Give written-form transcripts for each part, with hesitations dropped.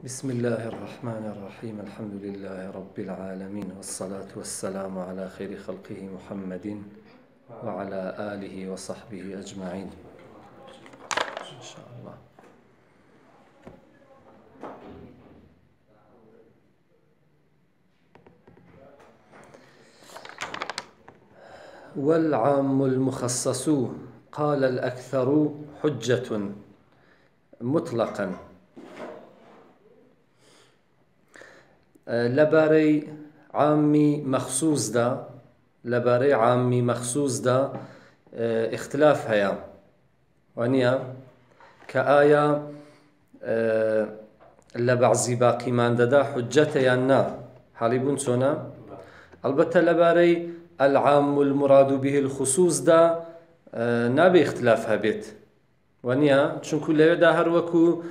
بسم الله الرحمن الرحيم. الحمد لله رب العالمين، والصلاة والسلام على خير خلقه محمد وعلى آله وصحبه أجمعين إن شاء الله. والعام المخصص قال الأكثر حجة مطلقا. لباري عامي مخصوص دا اختلاف هيا وانيا كآية لبعضي باقي من دا حجة يانا حاليبون سونا. البته لباري العام المراد به الخصوص دا نابي اختلاف هبيت وانيا چونكو ليدا هر وكو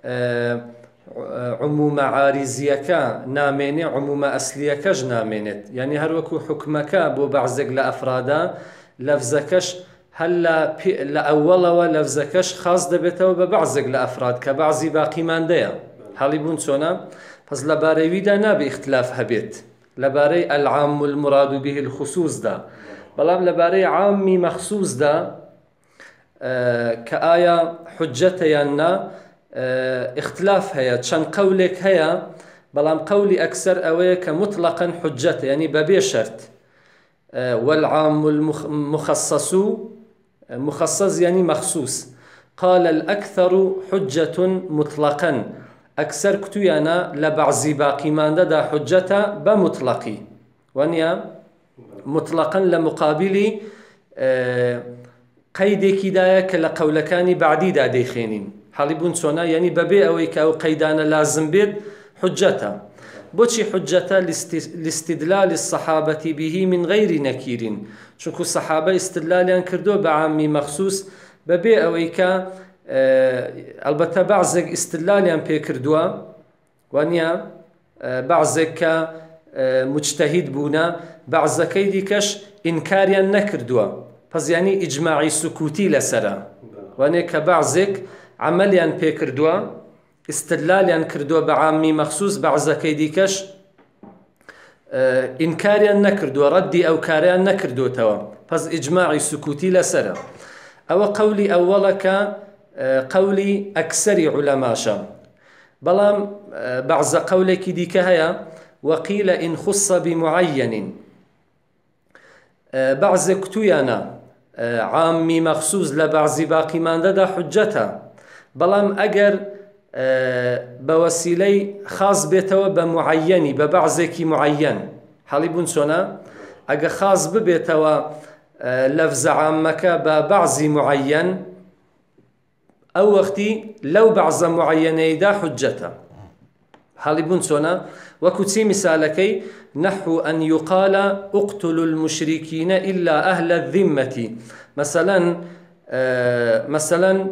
عموم عارضيك ناميني عموم أصليك نامينت، يعني هر وكو حكمك بو بعضك لأفرادا لفظكش هلا لأول ولفظكش خاص دبته ببعضك لأفراد كبعضي باقي من ديا حاليبون سونا. پس لباري دا نابي اختلاف هبيت، لباري العام المراد به الخصوص دا، بلام لباري عامي مخصوص دا كآية حجة يانا اختلاف هيا چند قولك هيا، بلام قولي أكثر أوي كمطلقا حجة يعني ببي شرط. والعام المخصص مخصص يعني مخصوص. قال الأكثر حجة مطلقا، أكثر كتويانا لبعضي باقي من دا حجة بمطلقي وانيا مطلقا لمقابل قيدي كدايا كالقولكاني بعدي دا ديخينين حاليبون سونا، يعني ببي أويك أو قيدانا لازم بيد حجته. بوشي حجته لاستدلال الصحابة به من غير نكير، شنكو الصحابة استدلاليان كردو بعامي مخصوص ببي أويك البته بعضك استدلاليان بي كردوا وانيا بعضك مجتهد بونا بعضك يديكش إنكاريان نكردوا، فز يعني إجماعي سكوتي لسرا وانيا كبعضك عمليان بي كردوا استدلاليان كردوا بعامي مخصوص بعضك يديكش إنكاريان نكردوا ردي أو كاريان نكردوا توا، فز إجماعي سكوتي لسرا. أو قولي أولك قولي أكثر علماشا، بلام بعض قولك ديك هيا وقيل إن خص بمعين. بعض كتويانا عامي مخصوص لبعض باقي من دا حجتها، بلام أجر بوسيلي خاص بيتوا بمعيني ببعضك معين حاليبون سونا. أجر خاص ببيتوا لفظ عامك ببعض معين أو وقتي لو بعض معيني دا حجته حاليبون سونا. وكتسي مثالكي نحو أن يقال اقتلوا المشركين إلا أهل الذمة، مثلا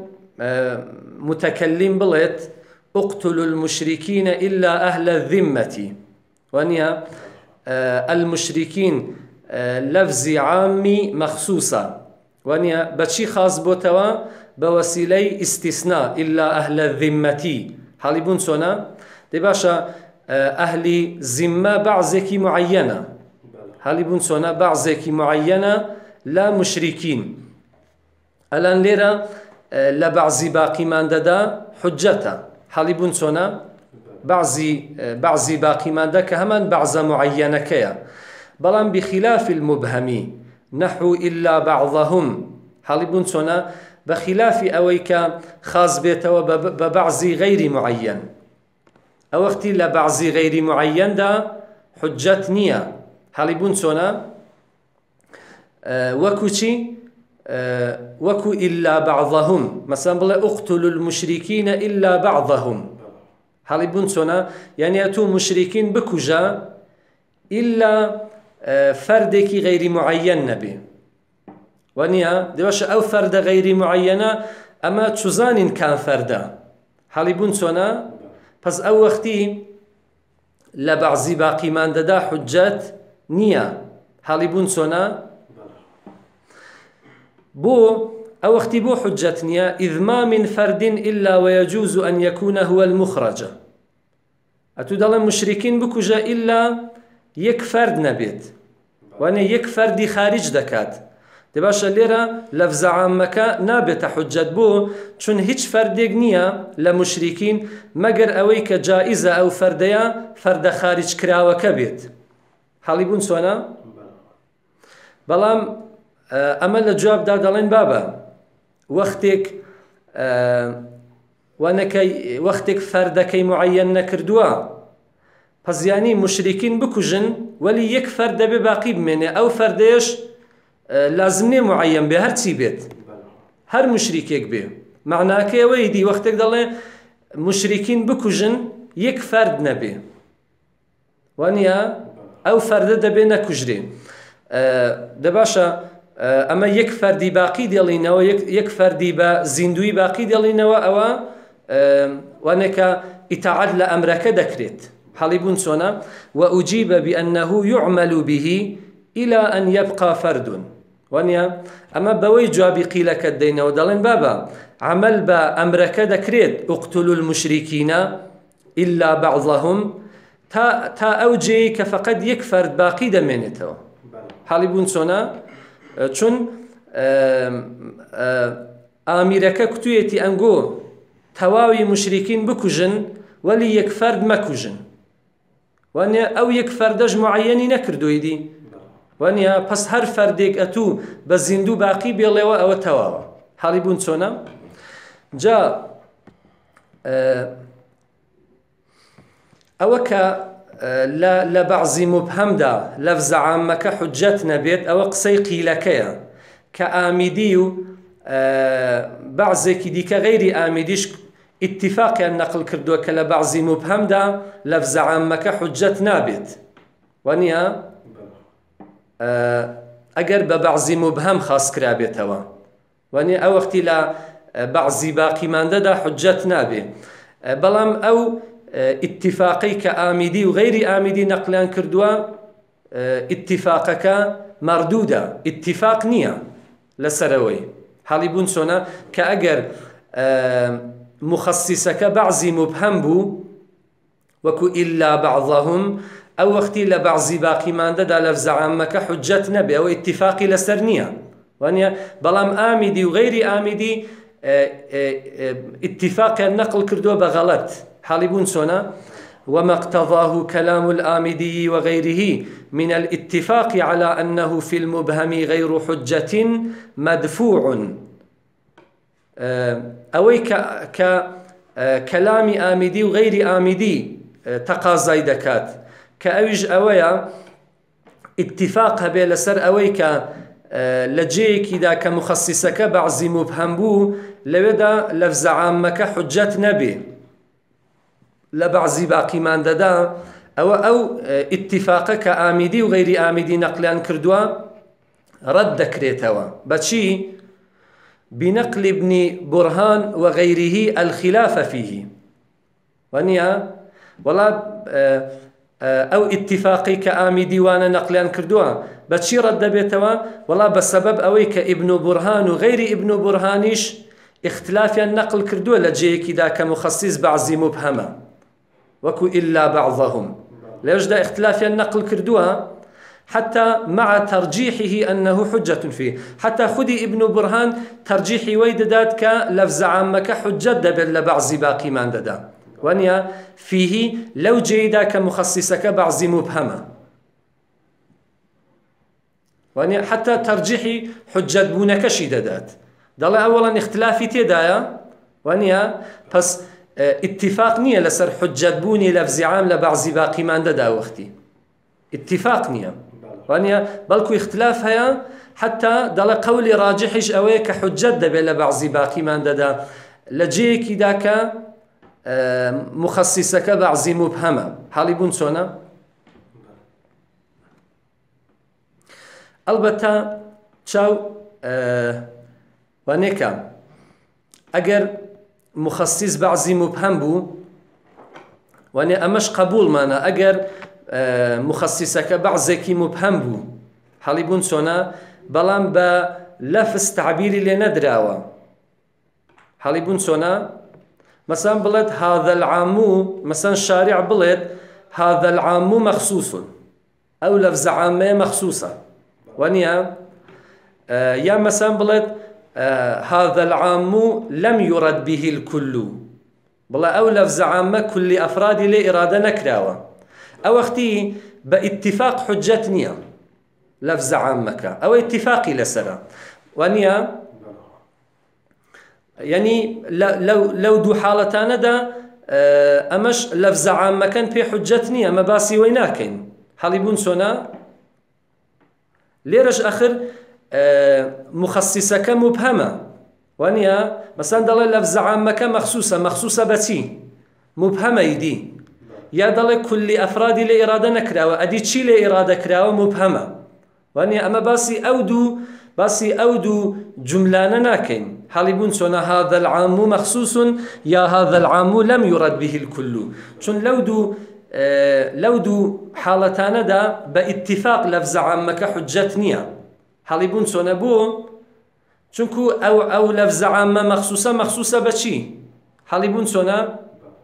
متكلم بلت اقتلوا المشركين إلا أهل الذمة وانيا المشركين لفظ عامي مخصوصة وانيا بشي خاص بوتوا بوسيلي استثناء إلا أهل الذمة حاليبون سونا. دي باشا أهل ذمة بعضك معينة حاليبون سونا بعضك معينة لا مشركين. الآن ليرا لبعضي باقي من دا حجته حاليبون سونا بعضي باقي من دا كهمان بعض معينة كيا، بلان بخلاف المبهم نحو إلا بعضهم حاليبون سونا بخلاف أويك خاص بيتوا ببعضي غير معين. أو وقتي لبعضي غير معين دا حجة نية حاليبون سونا. وكو إلا بعضهم، مثلا بلا اقتلوا المشركين إلا بعضهم حاليبون سونا، يعني أتو مشركين بكجا إلا فردك غير معين نبي وانيا دواش أو فرد غير معينة أما تشوزان كان فردا حاليبون سونا. پس أو وقتي لبعضي باقي من دا حجة نية حاليبون سونا. بو أو وقتي بو حجة نية إذ ما من فرد إلا ويجوز أن يكون هو المخرج ئەتو دەڵێن مشریکین بکوژە ئیلا یەک فەرد نەبێت، وانێ یەک فەردی خارج دەکات. دێ باشە لێرە لەفزە عامەکە نابێتە حوجەت بۆ چون هیچ فەردێک نییە لە مشریکین مەگەر ئەوەی کە جائیزە ئەو فەردەیە فەردە خارج کراوەکە بێت. حاڵی بوون چۆنە؟ بەڵام ئەمە لە جوابدا دەڵێن بابە وەختێک وەختێک فەردەکەی معەیەن نەکردووە پەزیانی مشریکین بکوژن وەلی یەک فەرد دەبێ باقی بمێنێ، ئەو فەردەیەش لازم نێ معەیەن بێ هەرچی بێت، هەر مشریکێک بێ. معناکەی ئەوەی دی وەختێک دەڵێ مشریکین بکوژن یەک فەرد نەبێ، وانە ئەو فەردە دەبێ نەکوژرێ. دەباشە ئەمە یەک فەردی باقی دێڵینەوە، یەک فەردی بە زیندوی باقی دێڵینەوە، ئەوە وانێکە ئیتاعەت لە ئەمرەکە دەکرێت. حاڵی بوون چۆنە؟ وأجيب بأنه يعمل به إلى أن يبقى فرد. وانە ئەمە بەوەی جوابی قیلەکە دەینەوە دەڵێن بابە عمل بە ئەمرەکە دەکرێت اقتلوا المشركين إلا بعضهم تا ئەو جێی کە فەقەت یەک فەرد باقی دەمێنێتەوە. حاڵی بوون چۆنە؟ چون ئامیرەکە کوتوویەتی ئەنگۆ تەواوی مشریکین بکوژن وەلی یەک فەرد مەکوژن، وانە ئەو یەک فەردەش معەیەنی نەکردووی دی، وانە پس هەر فەردێک ئەتوو بە زیندوو باقی بێڵێەوە ئەوە تەواوە. حاڵی بوون چۆنە؟ جا ئەوە کە لە بەعزی مبهەمدا لەفزە عامەکە حوجەت نەبێت ئەوە قسەی قیلەکەیە کە ئامیدی و بەعزێکی دیکە غەیری ئامیدیش ئیتیفاقیان نەقل کردووە کە لە بەعزی مبهەمدا لەفزە عامەکە حوجەت نابێت، وانە ئەگەر بە بەعزی مبهەم خاس کرابێتەوە، وانە ئەو وەختی لە بەعزی باقیماندەدا حوجەت نابێت. بەڵام ئەو ئیتیفاقی کە ئامیدی و غەیری ئامیدی نەقلیان کردووە ئیتیفاقەکە مەردوودە، ئیتیفاق نییە لەسەرەوەی. حاڵی بوون چۆنە؟ کە ئەگەر مخەسیسەکە بەعزی مبهەم بوو وەکو ئیلا بعضهم، ئەو وەختی لە بەعزی باقیماندەدا لەفزە عامەکە حوجەت نەبێ، ئەوە ئیتیفاقی لەسەر نییە، وانە بەڵام ئامیدی و غەیری ئامیدی اتفاقا نقل كردو بغلط حالبون سونا وما اقتضاه كلام الآمدي وغيره من الاتفاق على أنه في المبهم غير حجة مدفوع أوي كلام آمدي وغير آمدي تقاضي دكات كأويج أويا اتفاق هبه لسر أوي لجيك إذا كمخصصك بعض مبهم بو لودا لفظ عامك حجة نبي لبعض باقي من ددا أو اتفاقك آمدي وغير آمدي نقلان كردوا رد كريتوا بشي بنقل ابن برهان وغيره الخلاف فيه ونيا ولا أو اتفاقي كآمدي وانا نقلان كردوا بشي رد بيتوا ولا بسبب أويك ابن برهان وغير ابن برهانيش اختلاف النقل كردوا لجيك إذا كمخصص بعض مبهمة وكو إلا بعضهم ليش دا اختلاف النقل كردوا حتى مع ترجيحه أنه حجة فيه حتى خدي ابن برهان ترجيحي ويددات كلفظ عامك حجة دبل بعض باقي من ددا وانيا فيه لو جيدا كمخصصك بعض مبهمة وانيا حتى ترجيحي حجة بونك شددات دل أولا اختلافي تدايا وانيا بس اتفاق نية لسر حجة بوني لفظ عام لبعض باقي من ددا وقتي اتفاق نية وانيا بلكو اختلاف هيا حتى دل قولي راجحش اويك حجة دبل بعض باقي من ددا لجيك داك مخصصك بعض مبهمة حالي بون سونا البته چاو وانيكا اگر مخصص بعض مبهم بو واني امش قبول مانا اگر مخصصك بعضك مبهم بو حالي بون سونا بلان با لفظ تعبيري لندراوا حالي بون سونا مثلا بلد هذا العام، مثلا الشارع بلد هذا العام مخصوص، أو لفظ عامة مخصوصة. ونيا يا مثلا بلد هذا العام لم يرد به الكل، بلا أو لفظ عامة كل أفراد لا إرادة نكراوة، أو اختي باتفاق حجتنيا لفظ عامك أو اتفاقي لسرا. ونيا يعني لو دو حالتان دا أمش لفظ عامة كان في حجتنيا ما باسي ويناكين حاليبون سونا ليرج آخر مخصصة مبهمة. ونيا مثلا دل لفظ عامة مخصوصة بتي مبهمة يدي، يا دل كل أفراد لإرادة نكراوة أدي تشي لإرادة كراوة مبهمة. ونيا أما باسي أودو جملة ناكين حاليبون سونا هذا العام مخصوص يا هذا العام لم يرد به الكل، چون لو دو حالتان دا باتفاق لفظ عامك حجتنيا حاليبون سونا بو چونكو أو لفظ عامة مخصوصة بچي حاليبون سونا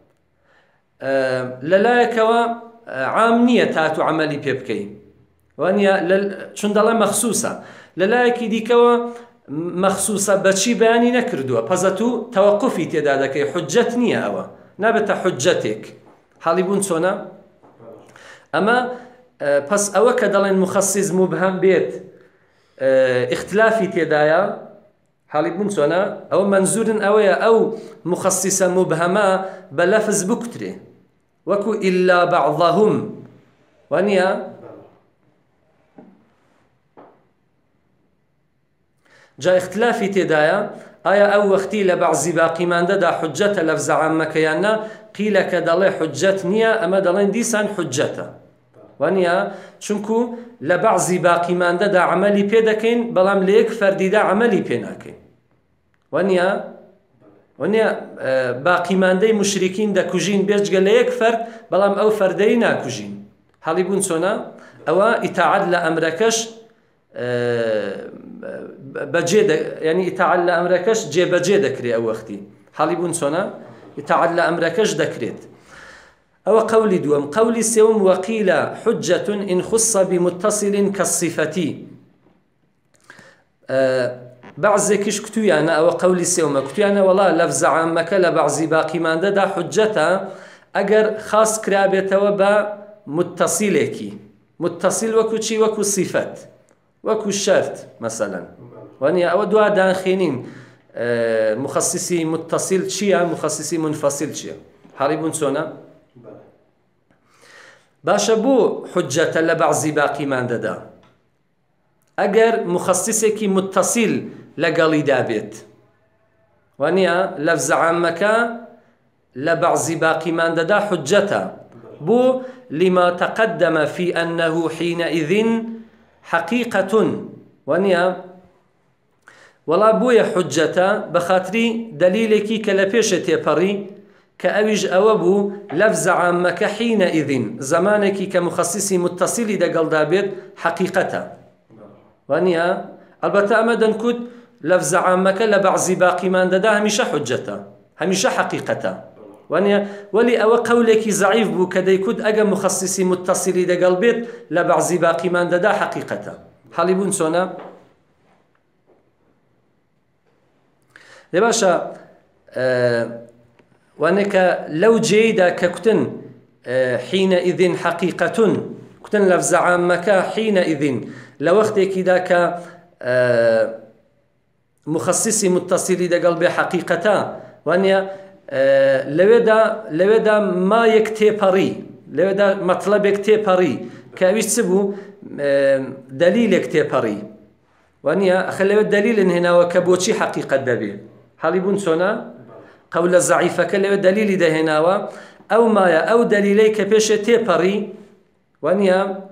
للايكوا عام نية تاتو عملي بيبكي. وانيا چون دلا مخصوصة للايكي ديكوا مخصوصة بچي بياني نكردوا بزتو توقفي تدادك حجتنية أوا نابت حجتك حاليبون سونا. أما بس أوا كدلين مخصص مبهم بيت اختلافي تدايا حاليبون سونا أو منزور أو مخصصة مبهمة بلفظ بكتري وكو إلا بعضهم. وانيا جا اختلافي تدايا آيا أو وقتي لبعض باقي من دا حجة لفظ عامك يانا قيل كدالي حجة نيا أما دالين ديسان حجة. وانيا چونكو لبعض باقي من دا عملي بيدكين بلام ليك فردي دا عملي بيناكين. وانيا باقي من دا مشركين دا كوجين بيرجغ ليك فرد بلام أو فردي ناكوجين حاليبون سونا أو إتاعد لأمركش بجيدة يعني يتعلى أمركش جي بجيدة كري أو وقتي حاليبون سونا يتعلى أمركش دكريت. أو قولي دوم قولي سيوم وقيل حجة إن خص بمتصل كالصفتي بعضكش كتويانا أو قولي سيوم كتويانا والله لفظ عامك لبعض باقي من دا حجة أجر خاص كرابته وبا متصلكي متصل وكو شي وكو صفات وكو الشرط مثلا. وانيا او دوا داخلين مخصصي متصل شيء مخصصي منفصل شيء حاربون سونا باشا بو حجة لبعض باقي من ددا اگر مخصصك متصل لقالي دابت. وانيا لفظ عامك لبعض باقي من ددا حجة بو لما تقدم في أنه حينئذ حقيقة. ونيا ولا بويا حجة بخاطري دليلكي كلبيشة بري كأوج أوبو لفظ عامك حينئذ زمانك كمخصصي متصل دقل دابت حقيقة. ونيا البته أمدا كد لفظ عامك لبعض باقي من ددا هميشه حجة هميشه حقيقة. ونيا ولي أو قولك ضعيف بو كدي كد أجا مخصصي متصل دقل بيت لبعض باقي من ددا حقيقة حاليبون سونا لباشا وانك لو جيدا ككتن حينئذ حقيقة كتن لفظ عامك حينئذ لوقتك ذاك مخصصي متصل دقل بحقيقة. وانيا لودا ما يكتبري لودا مطلب يكتبري كاويش تسبو دليل يكتبري. وانيا أخلي الدليل هنا وكبوتشي حقيقة دبي حاليبون سونا قول الضعيفة كلي دليل ده هنا أو ما أو دليلي كبيش تبري. وانيا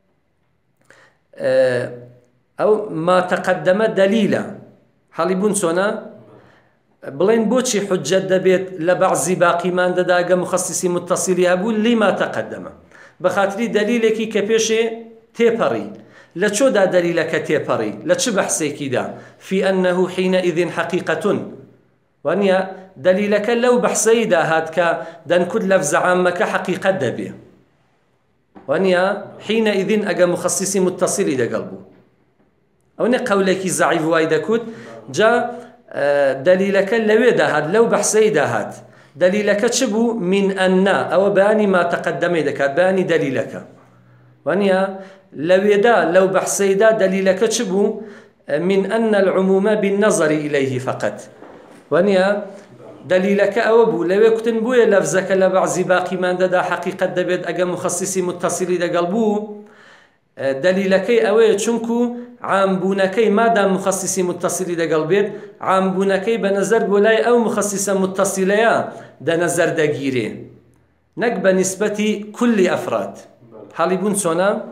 أو ما تقدم دليلا حاليبون سونا بلين بوتشي حجة دبيت لبعض باقي من دداغا مخصصي متصلي أبو لما تقدم بخاطري دليلك كبيش تبري لچو دا دليلك تبري لچ بحثي كده في أنه حينئذ حقيقة. وانيا دليلك لو بحسيدا هاد كا دان كل لفظ عامك حقيقة دبي وانيا حينئذ أجا مخصصي متصل إذا قلبه أو قولك ضعيف وايدا كود جاء دليلك لويدا هاد لو بحسيدا هاد دليلك تشبه من أن أو باني ما تقدم ذكر باني دليلك وانيا لويدا لو بحسيدا دليلك تشبه من أن العموم بالنظر إليه فقط وانيا دليلك أو بو لو يكتن بويا لفظك لبعض باقي من دا حقيقة دبيت أجا مخصصي متصل إذا قلبو دليلك أو چونكو عام بونكي مادام مخصصي متصل إذا قلبيت عام بونكي بنظر بولاي أو مخصصة متصلة دا نظر دا جيري نك بنسبة كل أفراد حالبون سونا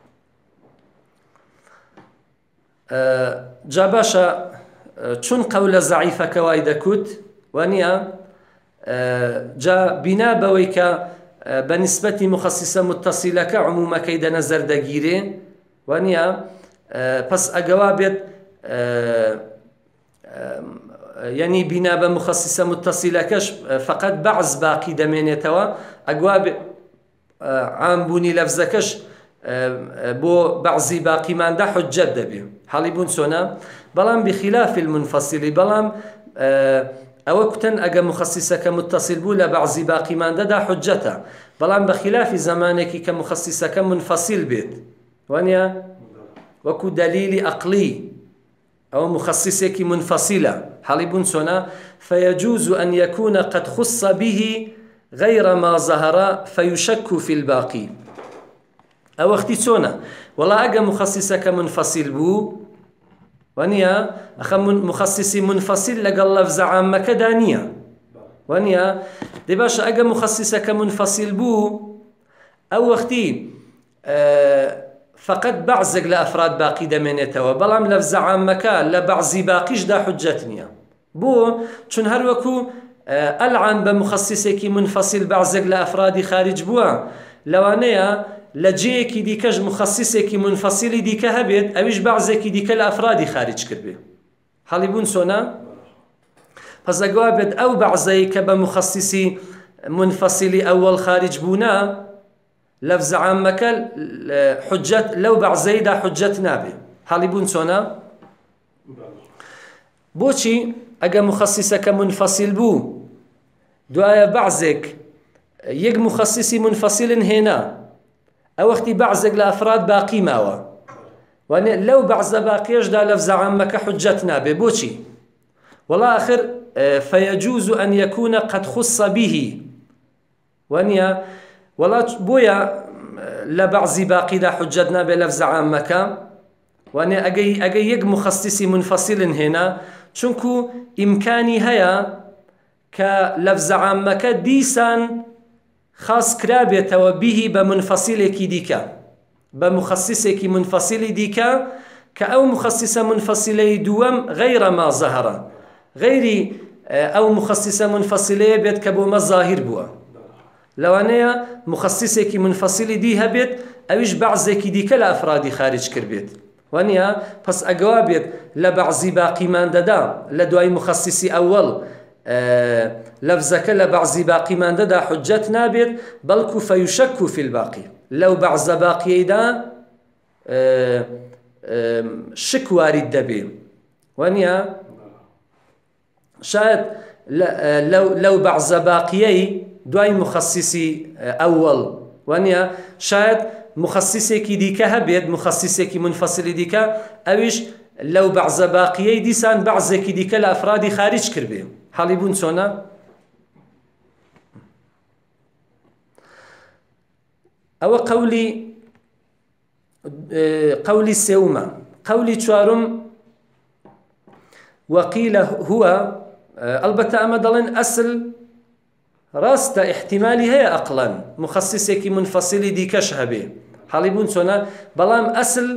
جاباشا چون قول ضعيفة كوايدا كوت وانيا جا بنا بويكا بنسبة مخصصة متصلة كعموما كيدا نظر دقيري وانيا پس اقوابت يعني بنا بمخصصة متصلة كش فقط بعض باقي دمينيتوا اقواب عام بوني لفظكش بو بعض باقي من دا حجة دبي حالبون سونا بلام بخلاف المنفصل بلام أو كتن أجا مخصصة كمتصل بو لبعض باقي من دا حجته بلام بخلاف زمانك كمخصصة كمنفصل بيت وانيا وكو دليل أقلي أو مخصصة منفصلة حالبون سونا فيجوز أن يكون قد خص به غير ما ظهر فيشك في الباقي أو اختيتونا والله أجا مخصصة كمنفصل بو وانيا مخصصي منفصل لقال لفظ عامة كدانية وانيا دي باشا أجا مخصصة كمنفصل بو أو اختي فقط بعض لأفراد باقي دمينيتوا بلام لفظ عامة لبعض باقيش دا حجتنيا بو چون هر وكو ألعن بمخصصي منفصل بعض لأفراد خارج بوا لوانيا لجيكي ديكاج مخصصي منفصل ديكا هبيت أويش بعضكي ديكا الأفراد خارج كربي حالبون سونا پس اقوابت أو بعضيك بمخصصي منفصل أول خارج بونا لفظ عامك حجة لو بعضي دا حجة نابي حالبون سونا بوشي أقا مخصصك منفصل بو دعايا بعضك يك مخصصي منفصل هنا أو اختي بعضك لأفراد باقي ماوا وأن لو بعض باقيش دا لفظ عامك حجتنا ببوشي والله آخر فيجوز أن يكون قد خص به وأن والله بويا لبعض باقي دا حجتنا بلفظ عامك وأن أجي يك مخصصي منفصل هنا چونكو إمكاني هيا كلفظ عامك ديسان خاص كرابيتوا به بمنفصلك ديكا بمخصصك منفصل ديكا كأو مخصص منفصلي دوام غير ما ظهر غير أو مخصص منفصلي بيت كبو ما ظاهر بوا لو أنا مخصصك منفصل دي هبت أويش بعضك ديكا لأفراد خارج كربيت وانيا پس أقوابيت لبعض باقي من دادا لدواي مخصصي أول لفظك لبعض باقي من دا حجة نابر بلكو فيشك في الباقي لو بعض باقي دا شك وارد دبي وانيا شايد لو بعض باقيي دواي مخصصي أول وانيا شايد مخصصي كي ديكا هبيد مخصصي كي منفصل ديكا أويش لو بعض باقيي ديسان بعض كي ديكا لأفراد خارج كربي حالبون سونا أو قولي سيوما قولي تشارم وقيل هو البته أمدلن أصل راست احتمالي هي أقلا مخصصك منفصل دي كشهبه حالبون سونا بلام أصل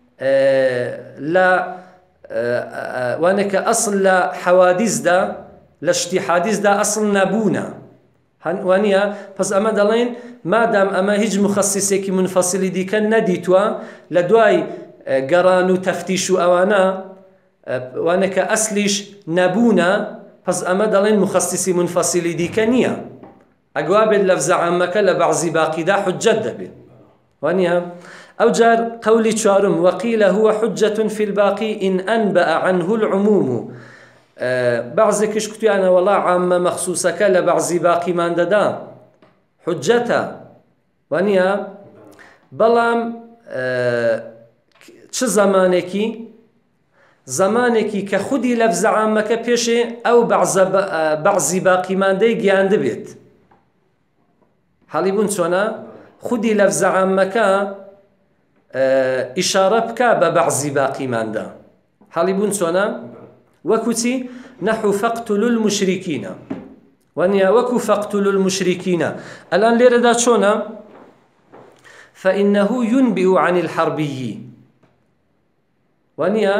لا وانك أصل لحوادث دا لشتي حادث دا أصل نبونا وانيا پس اما دلين ما دام اما هیچ مخصصك منفصل دي كان نديتوا لدواي قران تفتيش اوانا وانك أصلش نبونا پس ئەمە دەڵێن مخصصی منفصلی دیکە نییە ئەگوا بێت لەفزە عامەکە لە بەعزی باقیدا حجەت دەبێت وانە ئەو جار قولی چوارم وقیل هو حجة في الباقي إن أنبأ عنه العموم بعضێکیش کوتیانە وەڵا عامە مەخسوسەکە لە بەعزی باقیمان دەدا حجەتە وانە بەڵام چ زمانێکی کە خودی لەفزە عامەکە پێشێ ئەو بەعزی باقیماندەی گیاندە بێت حەڵی بوون چۆنە خودی لەفزە عامەکە ئیشارە بکە بە بەعزی باقیماندا حەڵی بوون چۆنە وەکو چی نەحو فەقتولوا المشریکینە وانە وەکو فەقتولوا المشریکینە ئەلان لێرەدا چۆنە فإنه ينبئ عن الحربي وانە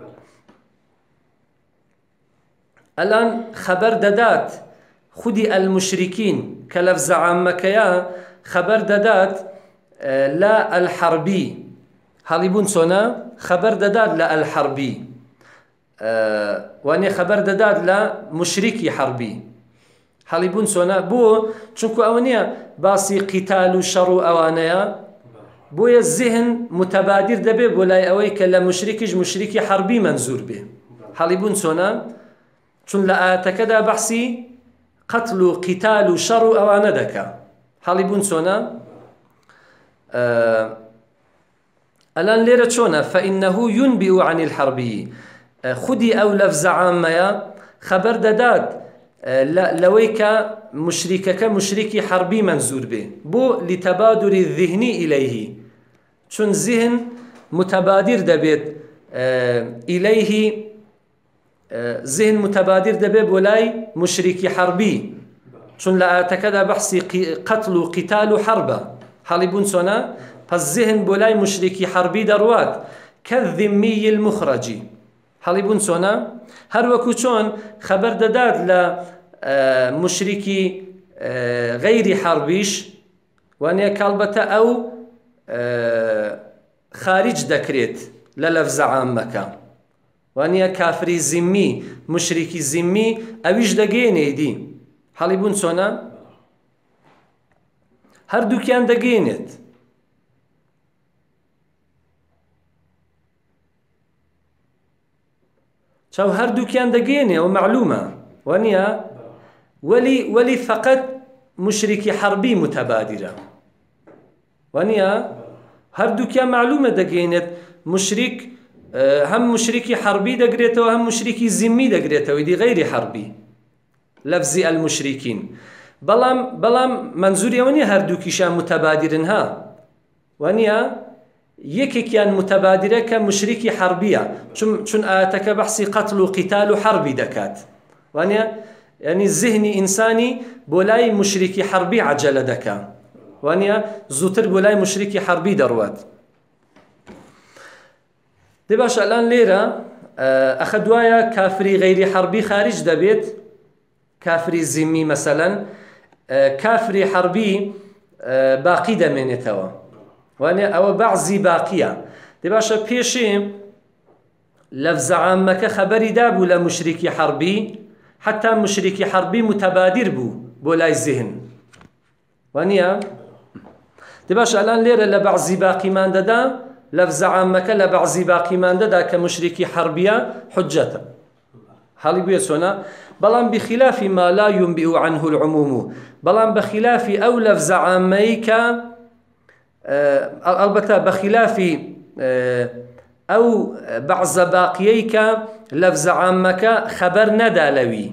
الآن خبر دادات خودي المشركين كلفظ عامكيا خبر دادات لا الحربي هاليبون سونا خبر دادات لا الحربي واني خبر دادات لا مشركي حربي هاليبون سونا بو چونكو اوانيا باسي قتال وشر اوانيا بو الذهن متبادر دبي بولاي اويك لا مشركي حربي منزور به هاليبون سونا چون لە ئاەتەکەدا بەحسی قەتل و قیتال و شەڕ و ئەوانە دەکا حەڵی بوون چۆنە ئەلان لێرە چۆنە فإنه ينبئ عن الحربي خودی ئەو لەفزە عامەیە خەبەر دەدات لەوەی کە مشریکەکە مشریکی حربی منزور بێ بۆ لتەبادر الذهنی إليه چون ذهن متبادر دەبێت إليه ذهن متبادر دەبێ بۆ لای مشریکی حربی چون لە ئاەتەکەدا بەحسی قەتل و قیتال و حەربە حەڵی بوون چۆنە پس ذهن بۆ لای مشریکی حربی دەڕوات كالذمي المخرج حەڵی بوون چۆنە هەروەکو چۆن خەبەر دەدات لە مشریکی غەیری حربیش وانەیە کاڵبەتە ئەو خارج دەکرێت لە لەفزە عامەکە وانە کافری زیمی مشریکی زیمی ئەویش دەگەێنێ دی حەڵی بوون چۆنە هەردووکیان دەگەێنێت چاو هەردووکیان دەگەێنێ و معلومە وانە وەلی فەقەت مشریکی حربی متەبادرە وانە هەردووکیان معلومە دەگەێنێت مشریک هم مشركي حربي دقريته وهم مشركي زمي دقريته ودي غير حربي لفظ المشركين بلام منزوري ونيا هردوكيشان متبادرنها ونيا يكي كان متبادرة كمشركي حربية چون آتك بحثي قتل وقتال وحربي دكات ونيا يعني الذهني إنساني بولاي مشركي حربي عجل دكا ونيا زوتر بولاي مشركي حربي دروات دي باش الان ليرة أخدوايا كافري غير حربي خارج دبيت كافري زمي مثلا كافري حربي باقي دمينتوا وانا او بعضي باقية دي باشا بيشي لفظ عامك خبري دابو لمشركي حربي حتى مشركي حربي متبادر بولاي الذهن وانيا دي باشا الان ليرة لبعضي باقي مان دادا لفظ عامك لبعضي باقي مان دادا كمشركي حربية حجة حالي بيه سونا بلان بخلاف ما لا ينبئ عنه العموم بلان بخلاف أو لفظ عاميك البته بخلاف أو بعض باقييك لفظ عامك خبر ندالوي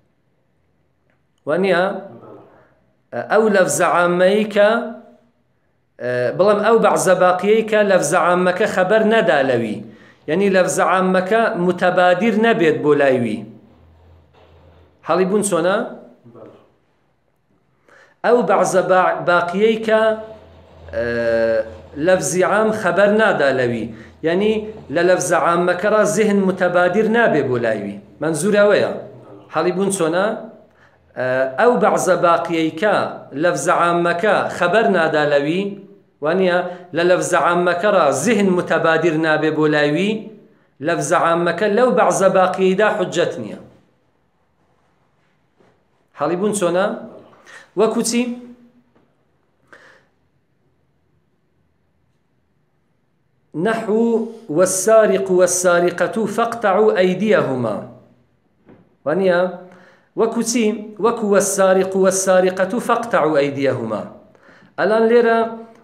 وانيا أو لفظ عاميك بلان أو بعض باقييك لفظ عامك خبر ندالوي يعني لفظ عامك متبادر نبيت بولايوي حالي بون سونا أو بعض باقييك لفظ عام خبر نادالوي يعني للفظ عام مكرا ذهن متبادر نابي بولايوي منزور اويا حالي بون سونا أو بعض باقييك لفظ عامك خبر نادالوي وانيا للفظ عام مكرا ذهن متبادر نابي بولايوي لفظ عامك لو بعض باقي دا حجتني حاڵی بوون چۆنە؟ وەکو چی؟ نحو والسارق والسارقة فاقطعوا أيديهما. وانيا وەکو چی؟ وەکو والسارق والسارقة فاقطعوا أيديهما. الآن لێرە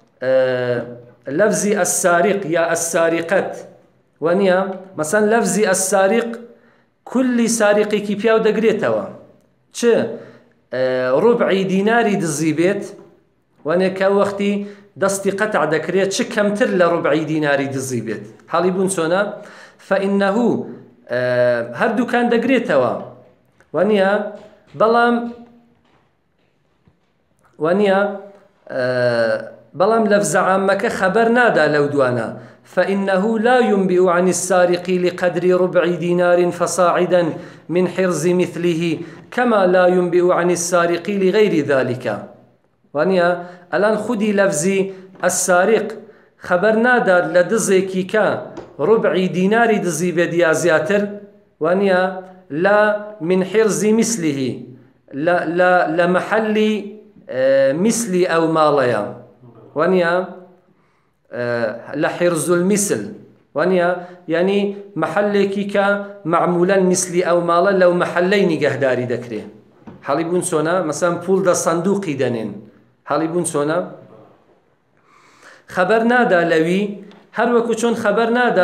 لفظ السارق يا السارقة وانيا مثلا لفظ السارق كل سارقێکی پیاو دەگرێتەوە چ ڕوبعی دیناری دزی بێت وانێ کە وەختی دەستی قەتع دەکرێت چ کەمتر لە ڕوبعی دیناری دزی بێت. حاڵی بوون چۆنە؟ فإنه هەردووکان دەگرێتەوە وانە بەڵام لەفزە عامەکە خەبەر نادا لەو دوانە. فإنه لا ينبئ عن السارق لقدر ربع دينار فصاعدا من حرز مثله كما لا ينبئ عن السارق لغير ذلك. وانيا الان خودي لفظي السارق خبر نادر لدزيكي كا ربع دينار دزي بديا زياتر وانيا لا من حرز مثله لا لمحل مثلي او ماليا وانيا لحرز المثل وانيا يعني محلكي كا معمولا مثلي او مالا لو محلين قهداري دكري. حاڵی بوون چۆنە؟ مەسەڵەن پوڵ دە سندوقی دەنێن. حاڵی بوون چۆنە؟ خەبەر نادا لەوی هەروەکو چۆن خەبەر نادا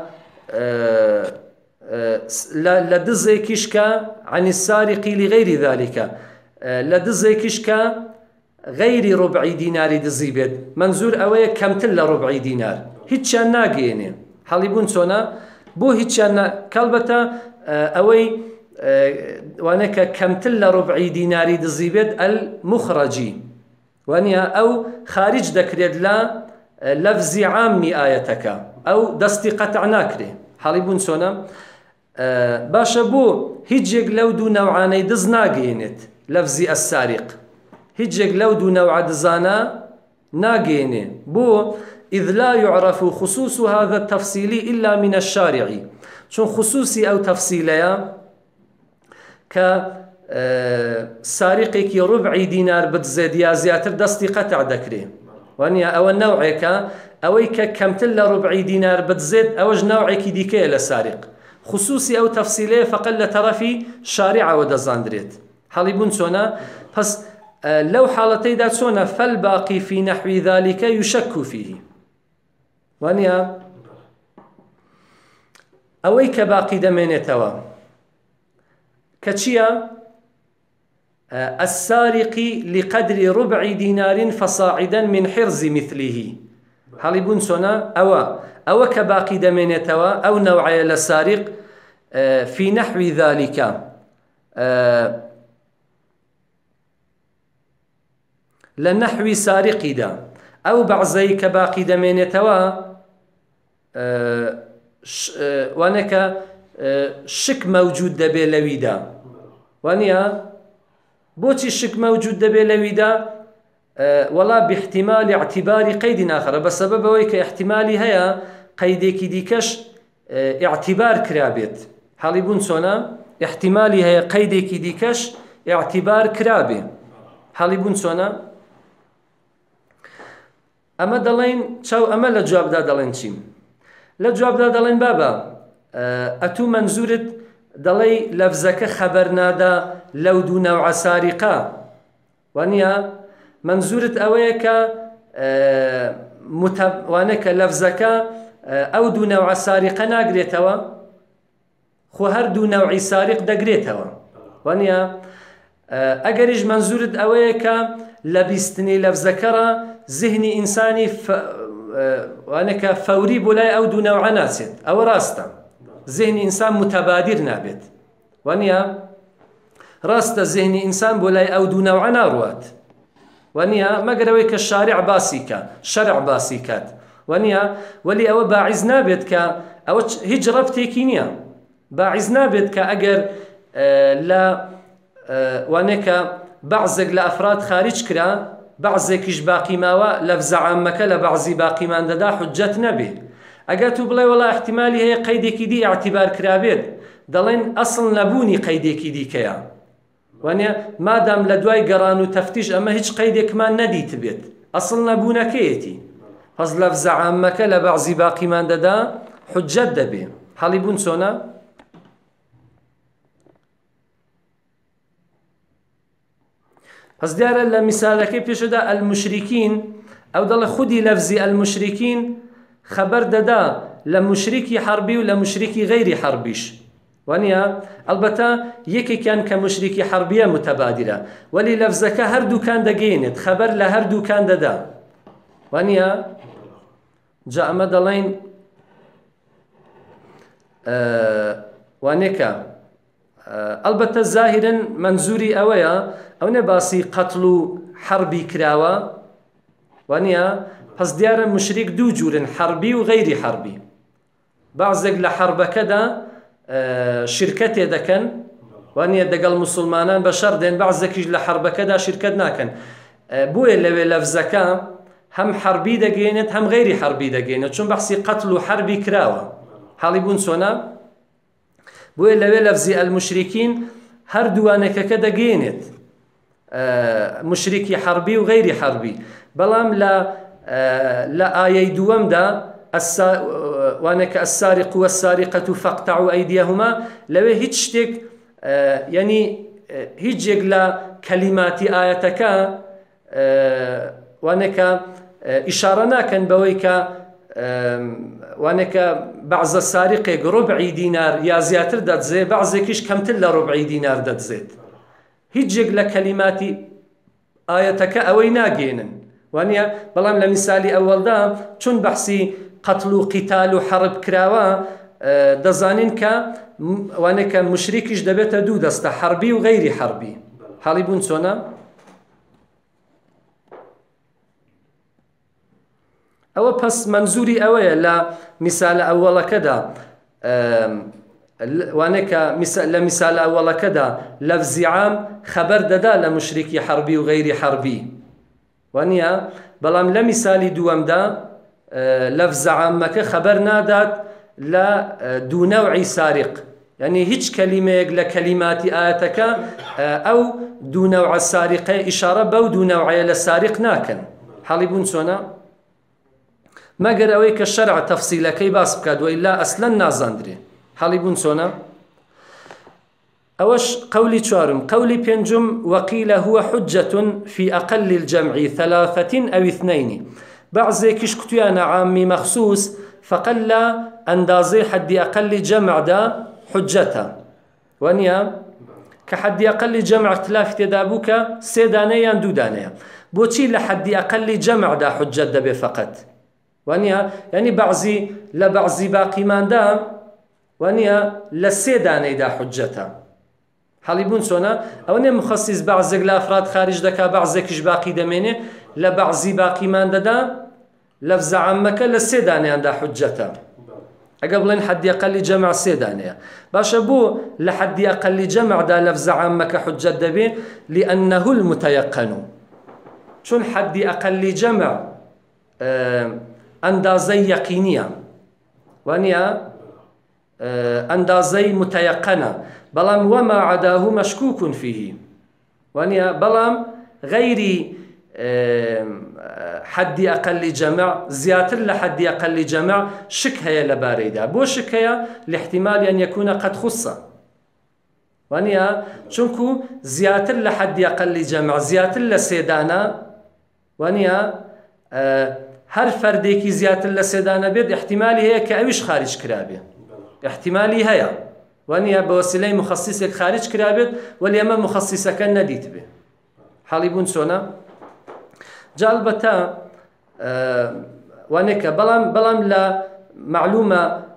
لە دزێکیش کە عن السارق لغير ذلك لە دزێکیش کە غەیری ڕوبعی دیناری دزی بێت. منزور ئەوەیە کەمتر لە ڕوبعی دینار هیچیان ناگەێنێ. حاڵی بوون چۆنە؟ بۆ هیچیان کەڵبەتە ئەوەی وانەکە کەمتر لە ڕوبعی دیناری دزی بێت المخرەجی وانە ئەو خارج دەکرێت لە لەفزی عامی ئایەتەکە ئەو دەستی قەتع ناکرێ. حاڵی بوون چۆنە؟ باشە بۆ هیچێک لەو دوو نەوعانەی دز ناگەێنێت لەفزی السارق هیچێک لەو دوو نەوع دزانە ناگەێنێ. بۆ إذ لا يعرف خصوص هذا التفصيل إلا من الشارع چون خصوصی ئەو تەفسیلەیە کە سارقێکی ڕوبعی دینار بدزێت یا زیاتر دەستی قەتع دەکرێ وانە ئەوە نەوعێکە ئەوەی کە کەمتر لە ڕوبعی دینار بدزێت ئەوەش نەوعێکی دیکەیە لە سارق. خصوصی ئەو تەفسیلەیە فەقەت لە تەرەفی شارعەوە دەزاندرێت. حاڵی بوون چۆنە؟ پس لەو حاڵەتەیدا چۆنە؟ فالباقی في نحو ذلك يشك فيه وانە ئەوەی کە باقی دەمێنێتەوە کە چییە؟ السارق لقدر ربع دينار فصاعدا من حرز مثله. حاڵی بوون چۆنە؟ ئەوە کە باقی دەمێنێتەوە ئەو نەوعەیە لە سارق في نحو ذلك لە نەحوی سارقیدا ئەو بەعزەی کە باقی دەمێنێتەوە وانەکە شک مەوجود دەبێ لەویدا وانە بۆچی شک مەوجود دەبێ لەویدا؟ وەڵا باحتیمالی اعتیباری قەیدی ناخەرە بەسەبەب ئەوەی کە احتیمالی هەیە قەیدێکی دیکەش اعتیبار کرابێت. حاڵی بوون چۆنە؟ احتیمالی هەیە قەیدێکی دیکەش اعتیبار کرابێ. حاڵی بوون چۆنە؟ ئەمە دەڵێن چاو ئەمە لە جوابدا دەڵێن چیم؟ لە جوابدا دەڵێن بابە ئەتوو منزورت دەڵێ لەفزەکە خەبەر نادا لەو دوو نەوعە ساریقە وانە منزورت ئەوەیە کە وانە کە لەفزەکە ئەو دوو نەوعە ساریقە ناگرێتەوە خۆ هەر دوو نەوعی ساریق دەگرێتەوە وانە ئەگەریش منزورت ئەوەیە کە لە بیستنی لەفزەکەڕە زهنی ئینسانی وانەکە فەوری بۆ لای ئەو دوو نەوعە ناچێت ئەوە ڕاستە زهنی ئینسان متەبادر نابێت وانە ڕاستە زهنی ئینسان بۆ لای ئەو دوو نەوعە ناڕوات وانە مەگەر ئەوەی کە شارع باسی کە شەرع باسی کات وانە وەلی ئەوە باعیز نابێت کە ئەوە هیچ ڕەبتێکی نییە باعیز نابێت کە ئەگەر لە وانەکە بەعزێک لە ئەفراد خارج کرا بەعزێکیش باقی ماوە لەفزە عامەکە لە بەعزی باقیمان دەدا حجەت نەبێ. ئەگەر تو بڵێ وەڵا احتیمالی هەیە قەیدێکی دی اعتیبار کرابێت دەڵێن ئەسڵ نەبوونی قەیدێکی دیکەیە وانيا ما دام لدواي قران وتفتيش اما هيج قيدك ما نديت بيت اصلنا بونكيتي فز لفظ عامك لبعض باقي ما ددا حجة دبي حالي بون سونا فز ديارا لمثالك بيشدا المشركين او دل خدي لفظ المشركين خبر ددا لمشركي حربي ولمشركي غير حربيش وانيا البته يكي كان كمشركي حربية متبادلة ولي لفظك هردو كان دقينت خبر لهردو كان ددا وانيا جاء مدلين وانيكا البته ظاهرا منزوري اويا او نباسي قتل حربي كراوا وانيا پس دیارە مشریک دوو جورن حربی و غیری حربی بعضێک لە حربەکەدا شرکەتێ دەکەن وانیە دەگەڵ مسلمانان بە شەڕ دێن بعضێکیش لە حربەکەدا شرکەت ناکەن بۆیە لەوێ لەفزەکە هەم حربی دەگەێنێت هەم غیری حربی دەگەێنێت چون بەحسی قەتل و حربی کراوە حاڵی بوون چۆنە بۆیە لەوێ لەفزی المشریکین هەردووانێکەکە دەگەێنێت مشریکی حربی و غیری حربی بەڵام لە ئایەی دووەمدا وانێک السارق والسارقة فاقطعوا أيديهما لەوێ هیچ شتێک یعنی هیچێک لە کەلیماتی ئایەتەکە وانێکە ئیشارە ناکەن بەوەی کە وانێکە بەعزە سارقێک ڕوبعی دینار یا زیاتر دەدزێت بەعزێکیش کەمتر لە ڕوبعی دینار دەدزێت هیچێک لە کەلیماتی ئایەتەکە ئەوەی ناگێنن وانە بەڵام لە میسالی ئەوەڵدا چون بەحسی قەتل و قیتال و حەرب کراوە دەزانین کە وانێکە مشریکیش دەبێتە دوو دەستە حەربی و غەیری حەربی حاڵی بوون چۆنە ئەوە پس منزوری ئەوەیە لە میسالە ئەوەڵەکەدا وانێکە لە میسالە ئەوەڵەکەدا لەفزی عام خەبەر دەدا لە مشریکی حەربی و غەیری حەربی وانە بەڵام لە میسالی دووەمدا لەفزە عامەکە خەبەر نادات لە دوو نەوعی سارق یعنی هیچ کەلیمەیەک لە کەلیماتی ئاەتەکە ئەو دوو نەوعە سارقە ئیشارە بەو دوو نەوعەیە لە سارق ناکەن حاڵی بوون چۆنە مەگەر ئەوەی کە شەرع تەفسیلەکەی باس بکات وئیلا ئەسلەن نازاندرێ حاڵی بوون چۆنە أوش قولي شارم قولي بينجم وقيل هو حجة في أقل الجمع 3 أو 2 بعضي كش كتيانا عامي مخصوص فقل أندازي حد أقل جمع دا حجته وانيا كحد أقل جمع اختلاف تدابوك سيدانيا دودانيا بوتي لحد أقل جمع دا حجة دا فقط وانيا يعني بعضي لبعضي باقي من دا وانيا لسيداني دا حجته حاڵی بوون چۆنە ئەو نێ مخصیص بەعزێک لە ئەفراد خارج دەکا بەعزێکیش باقی دەمێنێ لە بەعزی باقیمان دەدا لەفزە عامەکە لە سێ دانەیاندا حجەتە ئەگە بڵێن حەدی ئەقەلی جەمع سێ دانەیە باشە بۆ لە حەدی ئەقەلی جەمعدا لەفزە عامەکە حجەت دەبێ لأنه المتيقن چون حەدی ئەقەلی جەمع ئەندازەی یەقینیە وانە ئەندازەی متيقنە بلام وما عداه مشكوك فيه وانيا بلام غيري حد أقل جمع زياتر لحد أقل جمع شك هي لباريدا بو شك هي لاحتمال أن يكون قد خص وانيا چونكو زياتر لحد أقل جمع زياتر لسيدانا وانيا هر فرديكي زياتر لسيدانا بيد احتمالي هي كأوش خارج كرابي احتمالي هي وانيا بوسيلة مخصصة خارج كرابت واليما مخصصة كان نديت به حالي بون سونا جالبتا وانيكا بلام لا معلومة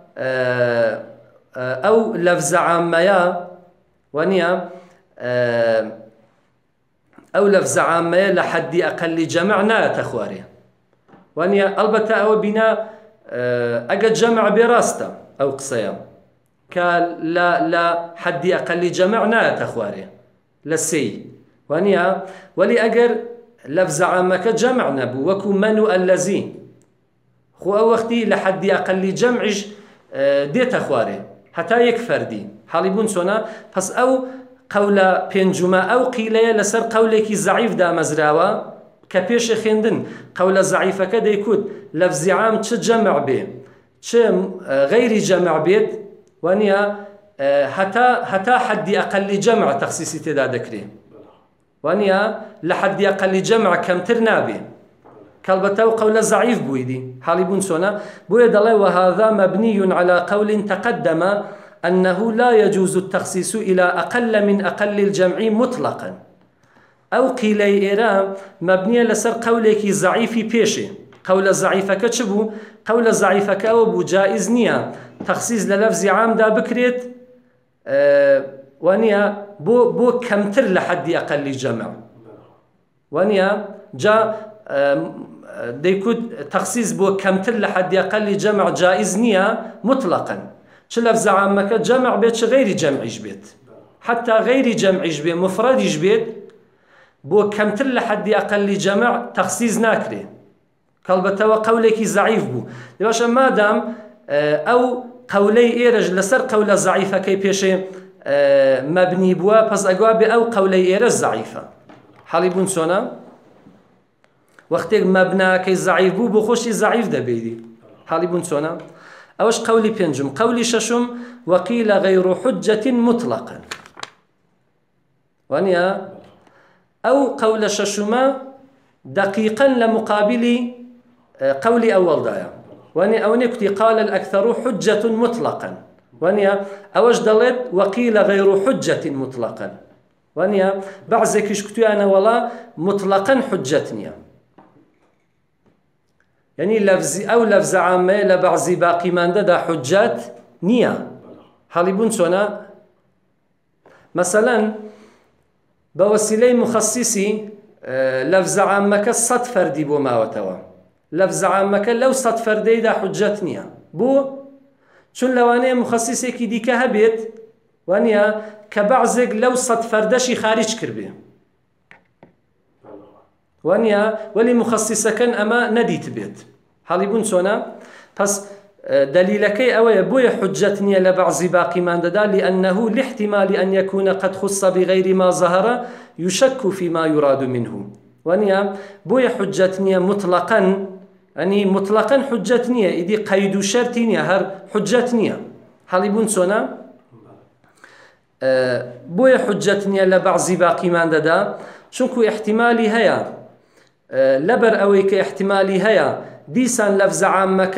أو لفظ عامية وانيا أو لفظ عامية لحد أقل جمع ناية أخواري وانيا البتا أو بنا أجد جمع براستا أو قصيام لا حد أقل جمع ناية أخواري لسي وانيا ولي أجر لفظ عامك جمع نبو وكو منو الذي خو أو وقتي لحد أقل جمعش ديت أخواري حتى يكفردي حالي بون سونا بس أو قول بينجما أو قيلية لسر قولك ضعيف دا مزراوة كبيش خندن قول ضعيف كده يكون لفظ عام تش جمع به تش غير جمع بيت وانيا حتى حد أقل جمع تخصيصي تدا ذكري وانيا لحد أقل جمع كم ترنابي كالبتاو قول ضعيف بويدي حالي بون سونا بويد الله وهذا مبني على قول تقدم أنه لا يجوز التخصيص إلى أقل من أقل الجمع مطلقا أو قيل إيرا مبنية لسر قولك ضعيف بيشي قول ضعيفك تشبو قول ضعيفك أو بو جائز نيا تخصيص للفظ عام دا بكريت وانيا بو كمتر لحد أقل جمع وانيا جا ديكود تخصيص بو كمتر لحد أقل جمع جائز نيا مطلقا شو لفظ عامك جمع بيت غير جمعيش بيت حتى غير جمعيش بيت مفرديش بيت بو كمتر لحد أقل جمع تخصيص ناكري كالبتا وقولك ضعيف بو لباشا مادام أو قولي إيرج لسر قول ضعيفة كي بيشي مبني بوا بس أقواب أو قولي إيرج ضعيفة حالي بون سونا وقتك مبنى كي ضعيف بو بخوشي ضعيف دا بيدي حالي بون سونا أوش قولي بينجم قولي ششم وقيل غير حجة مطلقا وانيا أو قول ششما دقيقا لمقابل قولي أول دايا واني أوني كتي قال الأكثر حجة مطلقا وانيا أوش دلت وقيل غير حجة مطلقا وانيا بعضك كتي أنا ولا مطلقا حجتني يعني لفظ أو لفظ عامة لبعض باقي من دا حجات نية حالبون سونا مثلا بوسيلة مخصصي لفظ عامك صد فردي بو ماوتوا لفظ عامك لو صد فردي دا حجات نية بو چون لوانه مخصصي كي ديكا هبيت وانيا كبعضك لو صد فردشي خارج كربي وانيا ولي مخصصة كان أما نديت بيت حالبون سونا بس دليلكي أوي بوي حجتني لبعض باقي من دا لأنه لاحتمال أن يكون قد خص بغير ما ظهر يشك فيما يراد منه وانيا بوي حجتني مطلقا يعني مطلقا حجتني إذا قيد شرطني هر حجتني حالبون سونا بوي حجتني لبعض باقي من دا شنكو احتمالي هيا لبر أويك احتمالي هيا ديسان لفظ عامك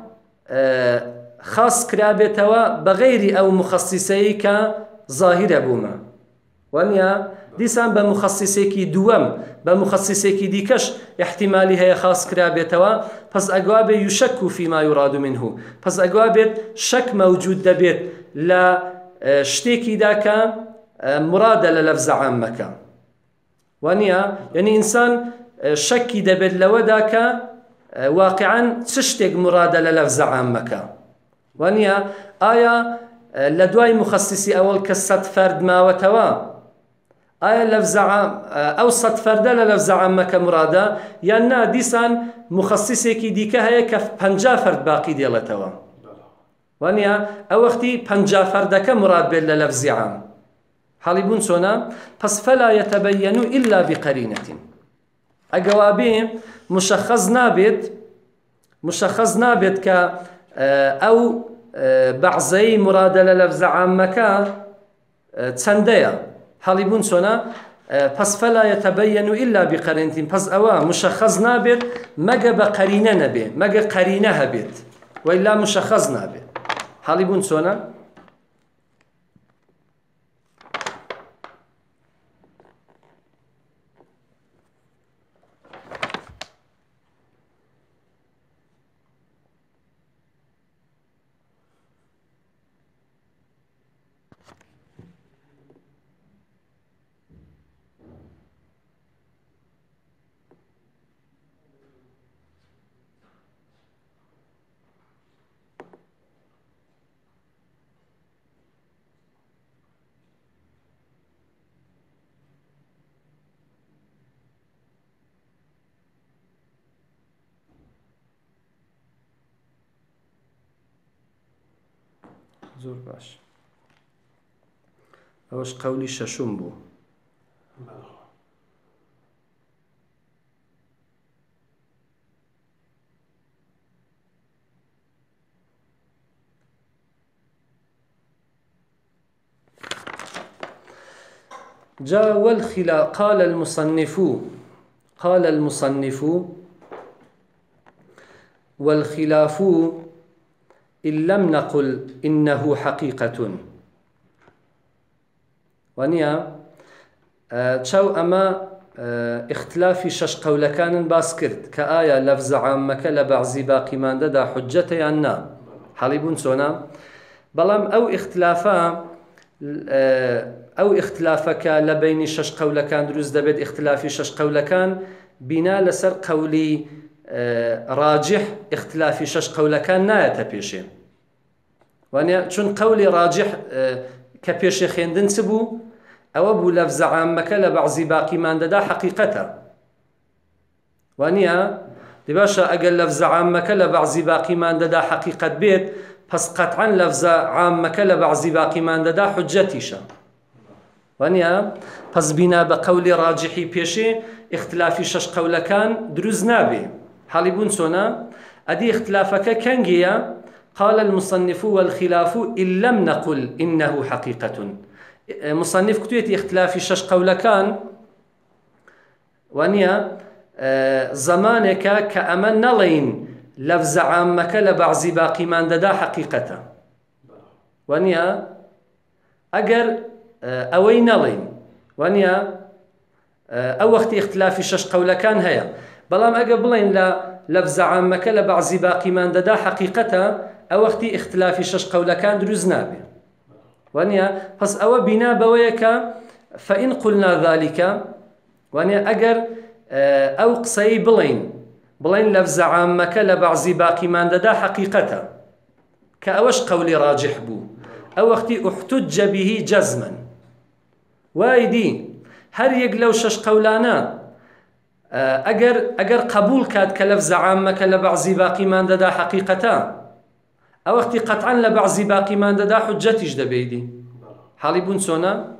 خاص كرابتوا بغير أو مخصصيك ظاهر بوما وانيا ديسان بمخصصيك دوام بمخصصيك ديكش احتمالي هيا خاص كرابتوا پس أقواب يشك فيما يراد منه پس أقواب شك موجود دبيت لا شتيكي داكا مراد للفظ عامك وانيا يعني إنسان شكي دبل لوداك واقعا تشتق مرادة للفظ عامك وانيا آية لدواي مخصصي أول كالصد فرد ما وتوا آية لفظ عام أو صد فرد للفظ عامك مرادة يعني ديسان مخصصي كي ديكا هي كف پنجا فرد باقي ديالتوا وانيا أو وقتي پنجا فردك مراد بل للفظ عام حالبون سونا پس فلا يتبين إلا بقرينة أجوابي مشخص نابت ك أو بعضي مراد للفظ عامك تسنديا حالبون سونا پس فلا يتبين إلا بقرينة پس أوا مشخص نابت مجا بقرينة نبي مجا قرينة هبت وإلا مشخص نابت حالبون سونا زور باش أوش قولي ششمبو. جاء والخلا قال المصنف والخلاف إن لم نقل إنه حقيقة. ونيا تشاو أما اختلافي شش قول كان باسكرت كآية لفظ عامك لبعضي باقي من دا حجة عنا حالبون سونا بلام أو اختلافك لبين شش قول كان دروز دبت اختلافي شش قول كان بنا لسر قولي راجح اختلافي شش قول كان ناية بيشي وانيا چون قولي راجح كبيشي خيندن سبو أو أبو لفظ عامك لبعضي باقي من دا حقيقته وانيا دي باشا أقل لفظ عامك لبعضي باقي من دا حقيقة بيت پس قطعا لفظ عامك لبعضي باقي من دا حجتيشا وانيا پس بنا بقول راجحي بيشي اختلافي شش قول كان دروز نابي حالبون سونا أدي اختلافك كنجيا قال المصنف والخلاف إن لم نقل إنه حقيقة مصنف كتوية اختلافي شش قول كان وانيا زمانك كأمن نلين لفظ عامك لبعضي باقي من دا حقيقة وانيا أجر أوي نلين وانيا أو وقت اختلافي شش قول كان هيا بلام أجر بلين لا لفظ عامك لبعضي باقي من دا حقيقة أو وقت اختلافي شش قول كان دروز نابي وانيا پس أو بنا بويك فإن قلنا ذلك وانيا أجر أو قصي بلين لفظ عامك لبعضي باقي من دا حقيقة كأوش قولي راجح بو أو وقت احتج به جزما وايدي هر يقلو شش قولانا أجر قبول كاد كلفظ عامك لبعضي باقي من دا حقيقة أو وقت قطعا لبعضي باقي من دا حجتيش دبيدي حالبون سونا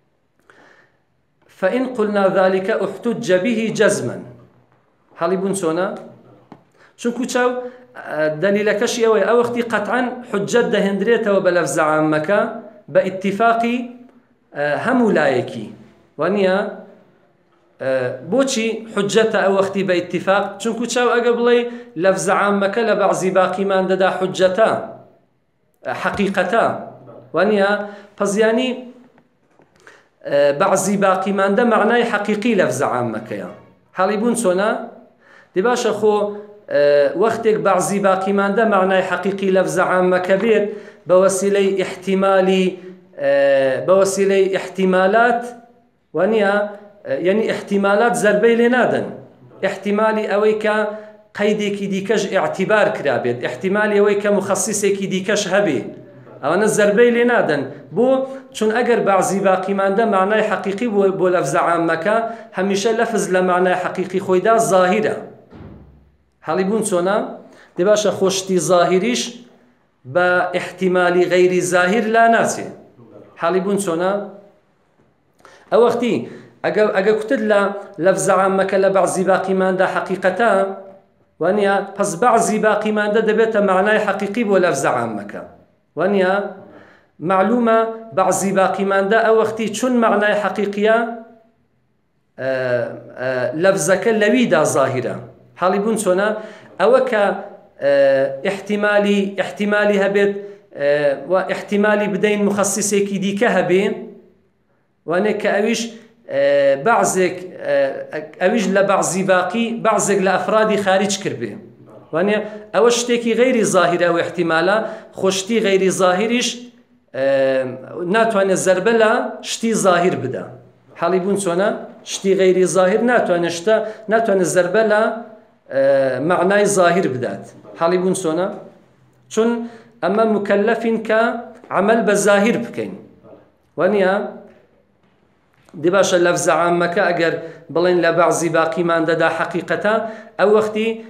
فإن قلنا ذلك احتج به جزما حالبون سونا شنكو تشاو دليلك شيء أو وقت قطعا حجة دهندريته وبلفظ عامك باتفاق هم لايكي وانيا بوشي حجة أو وقت باتفاق شنكو تشاو أقبلي لفظ عامك لبعضي باقي من دا حجة حقيقة وانيا فزياني بعضي باقي من دا معناي حقيقي لفظ عامك يا حالبون سونا دي باشا خو وقتك بعضي باقي من دا معناي حقيقي لفظ عامك بيت بوسيلة احتمالات وانيا يعني احتمالات زربي لنادن احتمالي اويك قيدك ديكش اعتبار كرابيد احتمالي اويك مخصصك ديكش هبي او انا الزربي لنادن بو چون اگر بعضي باقي من دا معناي حقيقي بو لفظ عامك هميشه لفظ لمعناي حقيقي خويدا ظاهره حالبون سونا دي باشا خوشتي ظاهريش با احتمالي غير ظاهر لا ناسي حالبون سونا او وقتي اگه كتد لفظ عامك لبعضي باقي من دا حقيقة وانيا پس بعضي باقي من دا دبيت معناي حقيقي بو لفظ عامك وانيا معلومة بعضي باقي من دا او وقتي چون معناي حقيقية لفظك لويدا ظاهرة حالبون سونا او كا احتمالي هبت واحتمالي بدين مخصصيكي ديك هبين وانا كأويش بعضك أويج لبعضي باقي بعضك لأفراد خارج كربه وانا أوشتكي غير ظاهرة واحتمالا خوشتي غير ظاهرش ناتوان الزربلا شتي ظاهر بدا حالبون سونا شتي غير ظاهر ناتوان الزربلا معناي ظاهر بدات حالبون سونا چون أما مكلف كعمل بظاهر بكين وانيا دي باشا لفظ عامك اگر بلين لبعضي باقي من دا حقيقة او وقتي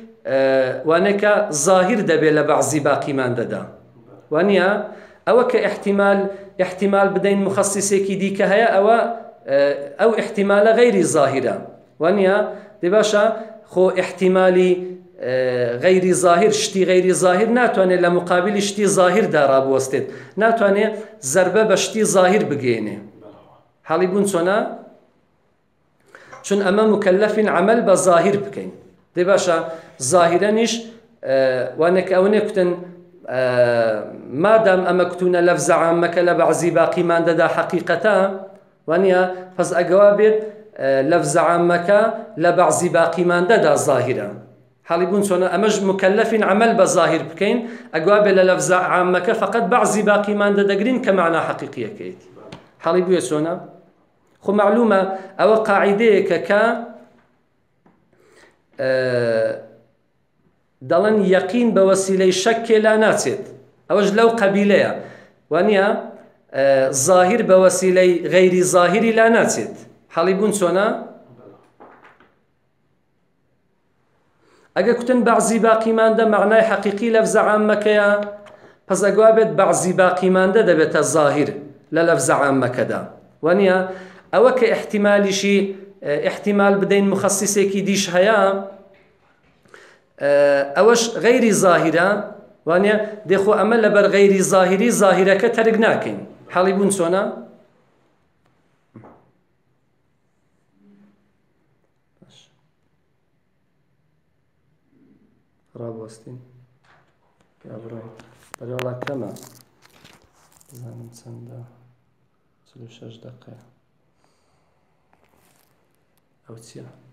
وانك ظاهر دبي لبعضي باقي من دا وانيا او كاحتمال احتمال بدين مخصصي كي دي كهيا أو احتمال غير ظاهرة وانيا دي باشا خو احتمالي غير ظاهر شتي غير ظاهر ناتواني لمقابل شتي ظاهر دارا بوستد ناتواني ضربة بشتي ظاهر بگيني حالي بون سونا چون اما مكلف عمل بظاهر بكين دي باشا ظاهرا نيش وانك اوني كتن مادام اما كتونا لفظ عامك لبعضي باقي ما دا حقيقتا وانيا فز اقوابت لفظ عامك لبعضي باقي ما دا ظاهرا حالي بون سونا امج مكلف عمل بظاهر بكين اقواب للفظ عامك فقط بعضي باقي ما دا دقرين كمعنى حقيقية كيتي حالي بو سونا خو معلومة او قاعدة كا دلن يقين بوسيلة شك لا ناتت اوج لو قبيلة وانيا ظاهر بوسيلة غير ظاهر لا ناتت حالي بون سونا اگه كتن بعضي باقي مانده معنى حقيقي لفظ عامك يا پس اگوابت بعضي باقي مانده دبت الظاهر للفظ عامك دا وانيا او كاحتمال شي احتمال بدين مخصصي كي ديش هيا اوش غير ظاهرة وانيا ديخو اما لبر غير ظاهري ظاهرة كترقناكين حالي بون سونا رابوستين يا براي بري والله كما زانم چەندە 46 دقيقة أو چییە؟